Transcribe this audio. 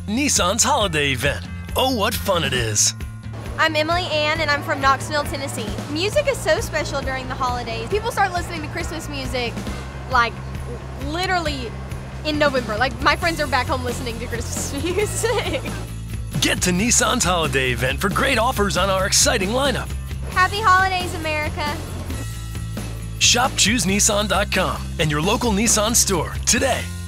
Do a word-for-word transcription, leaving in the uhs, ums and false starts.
Nissan's holiday event. Oh, what fun it is! I'm Emily Ann, and I'm from Knoxville, Tennessee. Music is so special during the holidays. People start listening to Christmas music, like, literally in November. Like, my friends are back home listening to Christmas music. Get to Nissan's holiday event for great offers on our exciting lineup. Happy holidays, America. Shop Choose Nissan dot com and your local Nissan store today.